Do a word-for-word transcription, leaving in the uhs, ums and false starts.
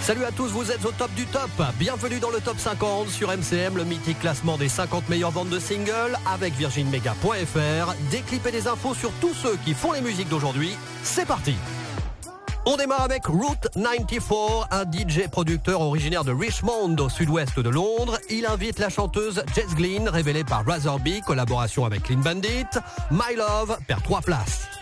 Salut à tous, vous êtes au top du top. Bienvenue dans le top cinquante sur M C M, le mythique classement des cinquante meilleures ventes de singles avec virgin mega point f r. Des clips et des infos sur tous ceux qui font les musiques d'aujourd'hui. C'est parti. On démarre avec Route quatre-vingt-quatorze, un D J producteur originaire de Richmond au sud-ouest de Londres. Il invite la chanteuse Jess Glynne, révélée par Razorby, collaboration avec Clean Bandit. My Love perd trois places.